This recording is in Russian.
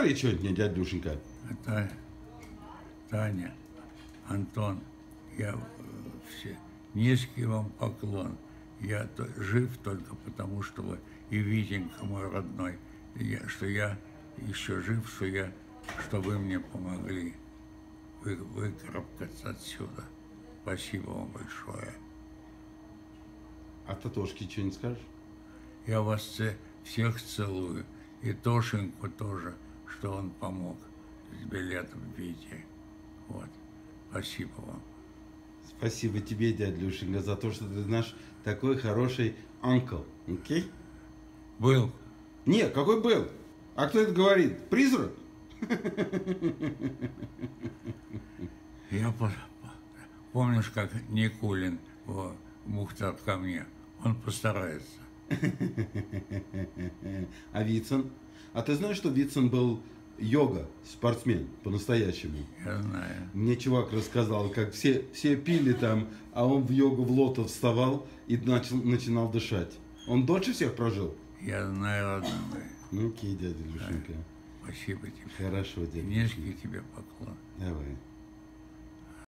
говори что-нибудь мне, дядя Душенька. Таня, Антон, низкий вам поклон. Я жив только потому, что вы, и Витенька мой родной, что я еще жив, что вы мне помогли выкарабкаться отсюда. Спасибо вам большое. А Татошке что-нибудь скажешь? Я вас всех целую. И Тошеньку тоже, что он помог с билетом Вите. Вот. Спасибо вам. Спасибо тебе, дядя Люшенька, за то, что ты наш такой хороший анкл. Окей? Был. Нет, какой был? А кто это говорит? Призрак? Я помнишь, как Никулин, Мухтар ко мне, он постарается. А Вицин? А ты знаешь, что Вицин был йога-спортсмен по-настоящему? Я знаю. Мне чувак рассказал, как все пили там, а он в йогу в лото вставал и начинал дышать. Он дольше всех прожил? Я знаю, родной. Ну окей, дядя Люшенька. Спасибо тебе. Хорошо, дядя. Низкий тебе поклон. Давай.